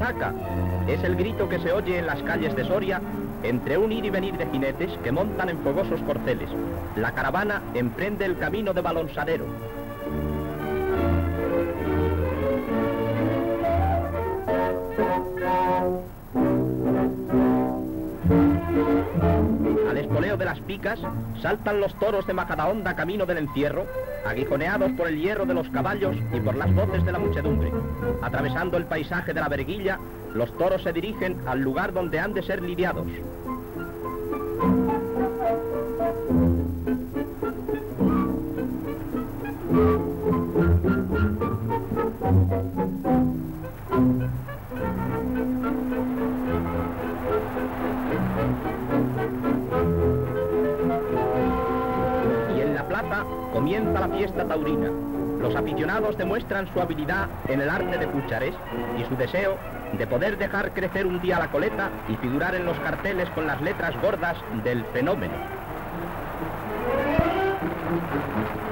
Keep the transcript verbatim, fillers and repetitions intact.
Jaca es el grito que se oye en las calles de Soria entre un ir y venir de jinetes que montan en fogosos corceles. La caravana emprende el camino de Balonsadero. Al espoleo de las picas saltan los toros de Majadahonda camino del encierro, aguijoneados por el hierro de los caballos y por las voces de la muchedumbre. Atravesando el paisaje de la Verguilla, los toros se dirigen al lugar donde han de ser lidiados. Y en la plaza comienza la fiesta taurina. Los aficionados demuestran su habilidad en el arte de cuchares y su deseo de poder dejar crecer un día la coleta y figurar en los carteles con las letras gordas del fenómeno.